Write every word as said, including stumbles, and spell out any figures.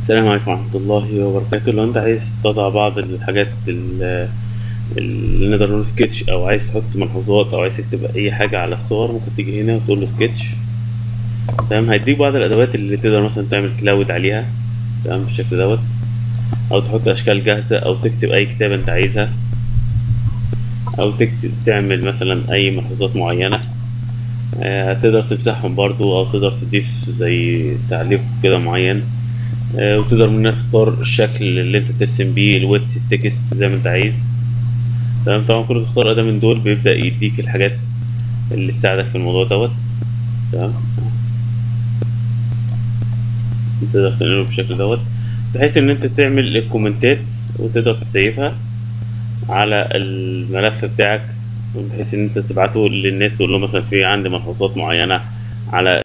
السلام عليكم ورحمة الله وبركاته. لو انت عايز تضع بعض الحاجات ال- اللي نقدر نقول سكتش، او عايز تحط ملحوظات، او عايز تكتب اي حاجة على الصور، ممكن تيجي هنا وتقول له سكتش. تمام، هيديك بعض الادوات اللي تقدر مثلا تعمل كلاود عليها. تمام، بالشكل دوت، او تحط اشكال جاهزة، او تكتب اي كتابة انت عايزها، او تكتب تعمل مثلا اي ملحوظات معينة. آه، تقدر تمسحهم برضو، او تقدر تضيف زي تعليق كده معين. آه، وتقدر منها تختار الشكل اللي انت ترسم بيه، الويتس، التكست، زي ما انت عايز. تمام، طبعا كل ما تختار اداة من دول بيبدأ يديك الحاجات اللي تساعدك في الموضوع دوت. تمام، تقدر تنقله بالشكل دوت، بحيث ان انت تعمل الكومنتات وتقدر تسيفها على الملف بتاعك، بحيث ان انت تبعته للناس، تقول له مثلا في عندي ملحوظات معينة على